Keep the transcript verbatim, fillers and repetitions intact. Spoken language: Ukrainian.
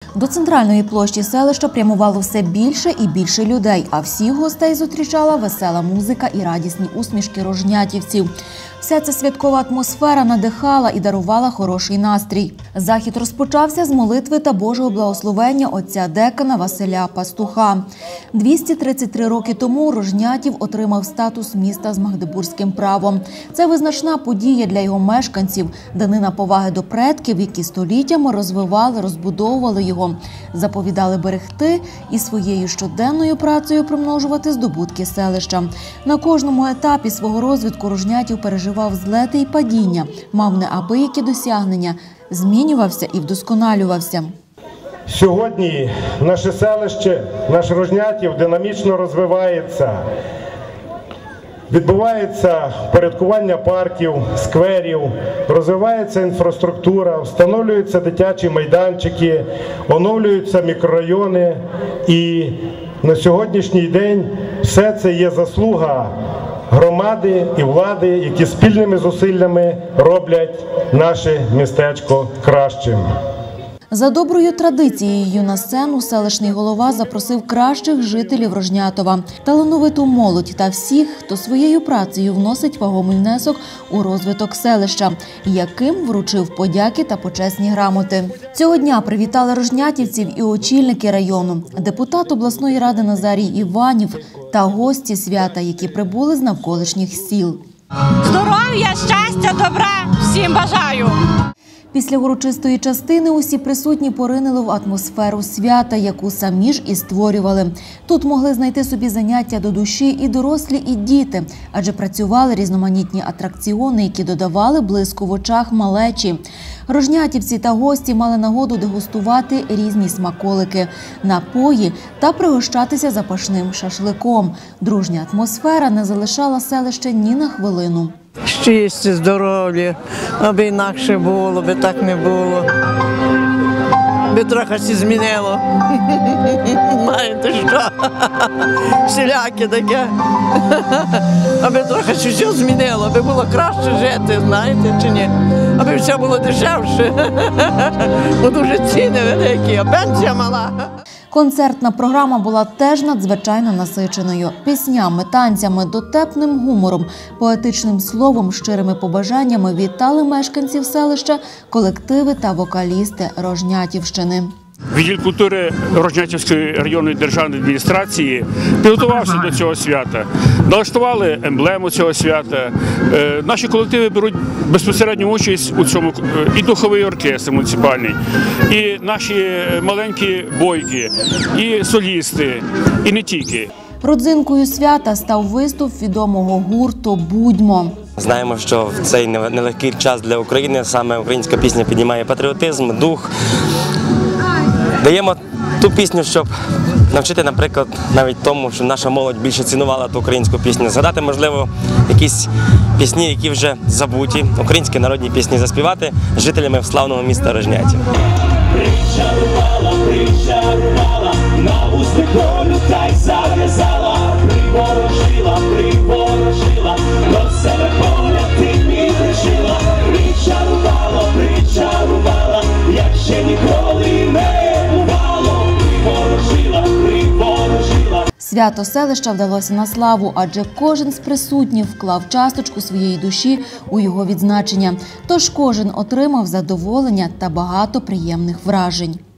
До центральної площі селища прямувало все більше і більше людей, а всіх гостей зустрічала весела музика і радісні усмішки рожнятівців. Вся ця святкова атмосфера надихала і дарувала хороший настрій. Захід розпочався з молитви та Божого благословення отця декана Василя Пастуха. двісті тридцять три роки тому Рожнятів отримав статус міста з магдебурзьким правом. Це визначна подія для його мешканців, данина поваги до предків, які століттями розвивали, розбудовували його, заповідали берегти і своєю щоденною працею примножувати здобутки селища. На кожному етапі свого розвитку Рожнятів переживав злети і падіння, мав неабиякі досягнення, змінювався і вдосконалювався. Сьогодні наше селище, наш Рожнятів динамічно розвивається. Відбувається впорядкування парків, скверів, розвивається інфраструктура, встановлюються дитячі майданчики, оновлюються мікрорайони. І на сьогоднішній день все це є заслуга громади і влади, які спільними зусиллями роблять наше містечко кращим. За доброю традицією на сцену селищний голова запросив кращих жителів Рожнятова, талановиту молодь та всіх, хто своєю працею вносить вагомий внесок у розвиток селища, яким вручив подяки та почесні грамоти. Цього дня привітали рожнятівців і очільники району, депутат обласної ради Назарій Іванів та гості свята, які прибули з навколишніх сіл. Здоров'я, щастя, добра всім бажаю! Після урочистої частини усі присутні поринили в атмосферу свята, яку самі ж і створювали. Тут могли знайти собі заняття до душі і дорослі, і діти, адже працювали різноманітні атракціони, які додавали блиску в очах малечі. Рожнятівці та гості мали нагоду дегустувати різні смаколики, напої та пригощатися запашним шашликом. Дружня атмосфера не залишала селище ні на хвилину. Щастя, здоров'я, аби інакше було, аби так не було. Би трохи все змінило. Знаєте що? Всіляке таке. Аби трохи все змінило, аби було краще жити, знаєте чи ні? Аби все було дешевше. Бо дуже ціни великі, а пенсія мала. Концертна програма була теж надзвичайно насиченою. Піснями, танцями, дотепним гумором, поетичним словом, щирими побажаннями вітали мешканців селища, колективи та вокалісти Рожнятівщини. Відділ культури Рожнятівської районної державної адміністрації підготувався до цього свята. Налаштували емблему цього свята. Наші колективи беруть безпосередню участь у цьому, і духовий оркестр муніципальний, і наші маленькі бойки, і солісти, і не тільки. Родзинкою свята став виступ відомого гурту «Будьмо». Знаємо, що в цей нелегкий час для України саме українська пісня піднімає патріотизм, дух. Даємо ту пісню, щоб навчити, наприклад, навіть тому, що наша молодь більше цінувала ту українську пісню. Згадати, можливо, якісь пісні, які вже забуті, українські народні пісні заспівати жителями славного міста Рожнятів. Причарувала, причарувала, на вусти долю та й зав'язала, приворожила, приворожила, до себе погляд ти підрішила. Причарувала, причарувала, як ще ніколи не бувало, приворожила, приворожила. Свято селища вдалося на славу, адже кожен з присутніх вклав часточку своєї душі у його відзначення. Тож кожен отримав задоволення та багато приємних вражень.